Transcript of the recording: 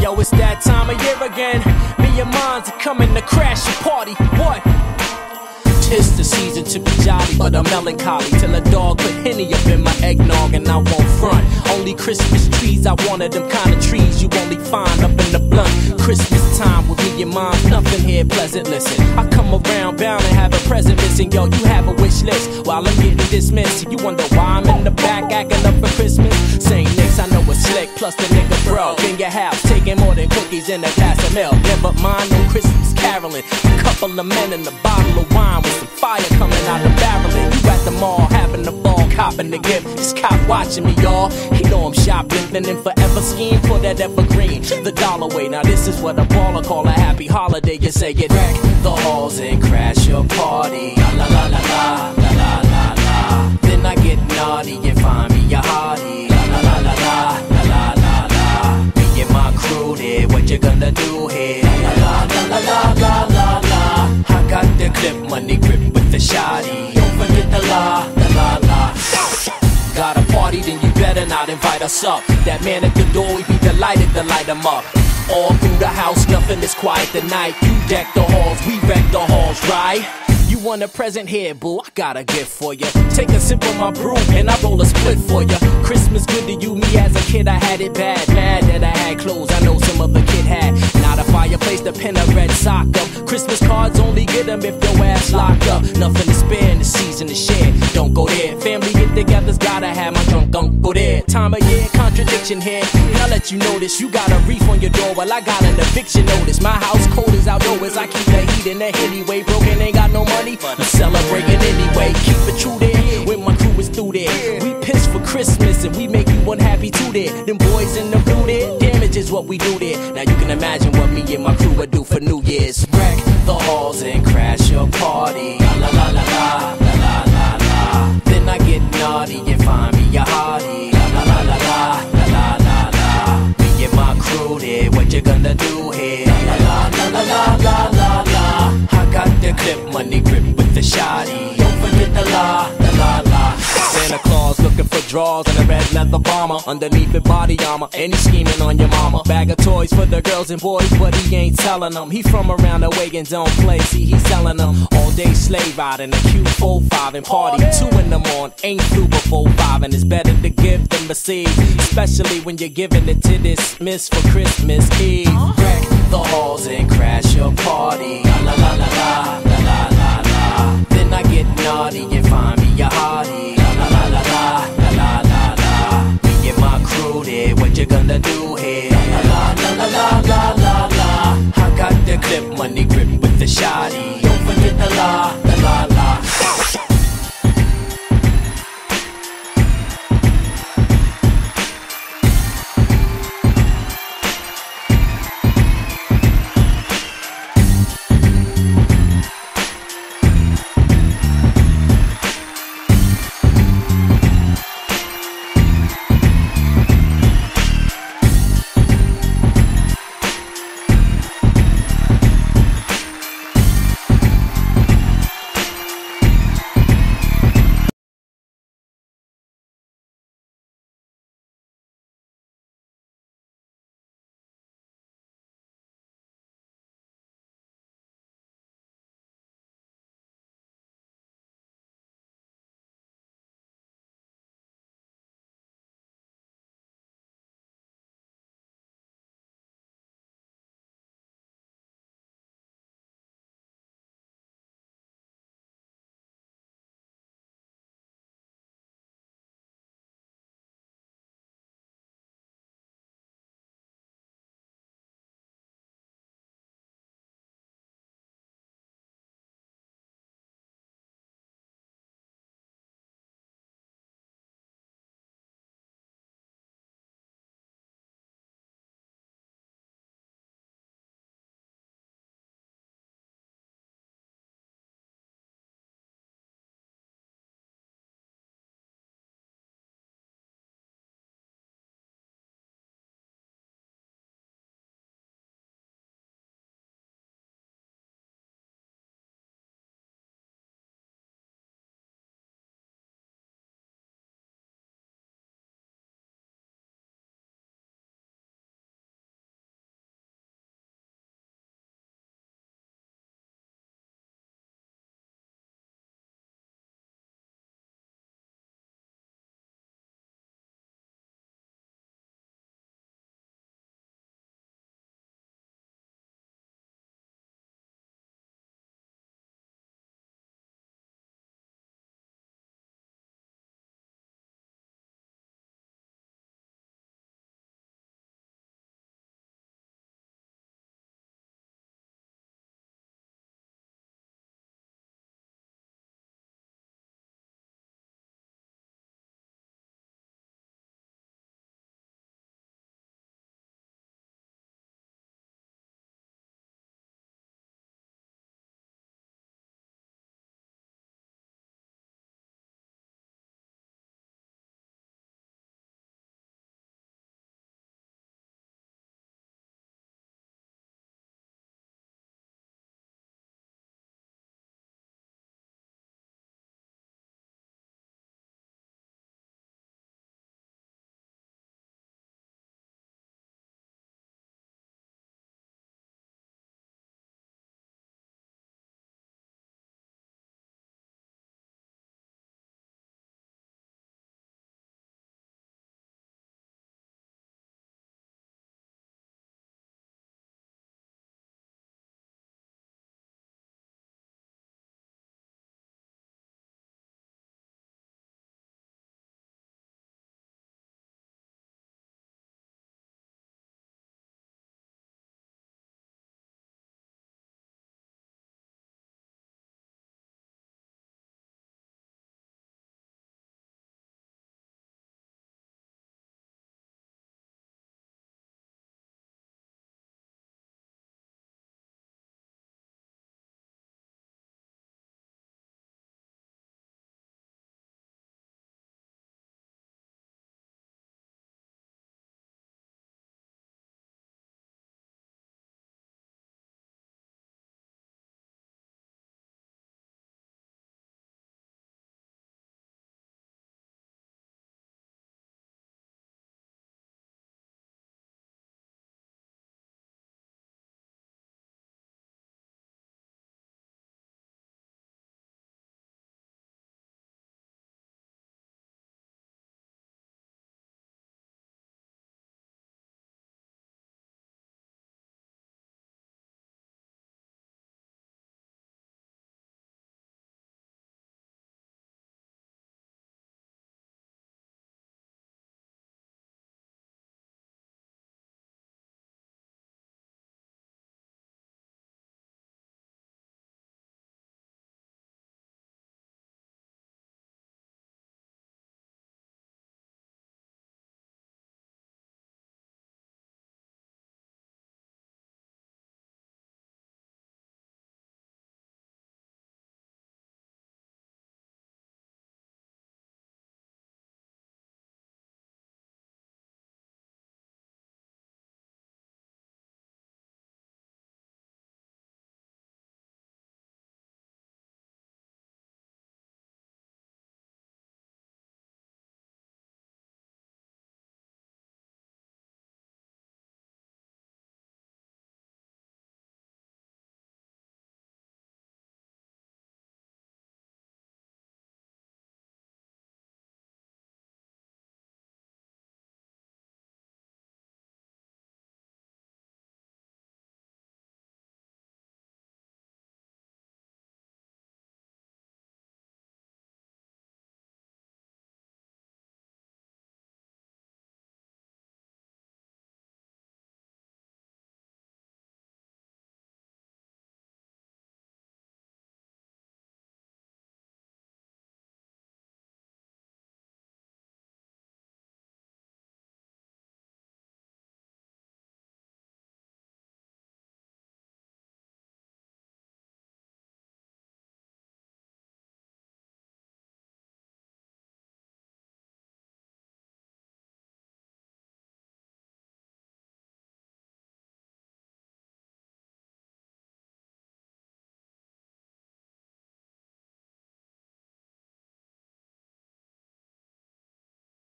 Yo, it's that time of year again. Me and mines are coming to crash your party. What? Tis the season to be jolly, but I'm melancholy till a dog put Henny up in my eggnog and I won't front. Only Christmas trees, I wanted them kind of trees you only find up in the blunt. Christmas time with me and mom, nothing here pleasant. Listen, I come around bound and have a present missing. Yo, you have a wish list while I'm getting dismissed. You wonder why I'm in the back acting up for Christmas? Saint Nick's, I know it's slick, plus the nigga bro in your house, taking more than cookies and a glass of milk. Never mind no Christmas caroling, a couple of men and a bottle of wine with some fire coming out the barreling. You at the mall having the ball, copping the gift. This cop watching me, y'all. He know I'm shoplifting and forever scheme for that evergreen. The dollar way. Now this is what a baller call a happy holiday. You say it wreck the halls and crash your party. La la la la la la la la la. Then I get naughty and find me a hottie. La la la la la la la la la. Me and my crew there, what you gonna do here? La la la la la la la la. I got the clip money grip with the shotty. Don't forget the la la la. Got a party, then you better not invite us up. That man at the door, we be delighted to light him up. All through the house, nothing is quiet tonight. You deck the halls, we wreck the halls, right? You want a present here, boo, I got a gift for you. Take a sip of my brew and I roll a split for you. Christmas good to you, me as a kid I had it bad. Mad that I had clothes I know some other kid had. Not a fireplace to pin a red sock up. Christmas cards only get them if your ass locked up. Nothing to spare in the season to share. Don't go there, family get-togethers gotta have my drunk, don't go there. Time of year, contradiction here. I'll let you know this, you got a reef on your door. Well, I got an eviction notice. My house cold as outdoors, I keep the heat in the anyway. Broken ain't got no money, I'm celebrating anyway. Keep it true there, when my crew is through there. We piss for Christmas and we make you unhappy too there. Them boys in the blue there, damage is what we do there. Now you can imagine what me and my crew would do for New Year's. Wreck the halls and crash your party. La la la la la la la la la. Then I get naughty and find me a hottie. La la la la la la la la. Me and my crew there, what you gonna do here? La la la la la la la la. I got the clip money grip with the shotty. Don't forget the la la la. Santa Claus looking for drawers and a red leather bomber. Underneath it body armor, and he's scheming on your mama. Bag of toys for the girls and boys, but he ain't telling them. He from around the way and don't play, see he's selling them. All day slave out in a Q45 and party 2 in the morning. Ain't through before 5 and it's better to give than receive. Especially when you're giving it to this miss for Christmas Eve. Wreck the halls and crash your party. La la la la la la la la. Then I get naughty and find me a hottie.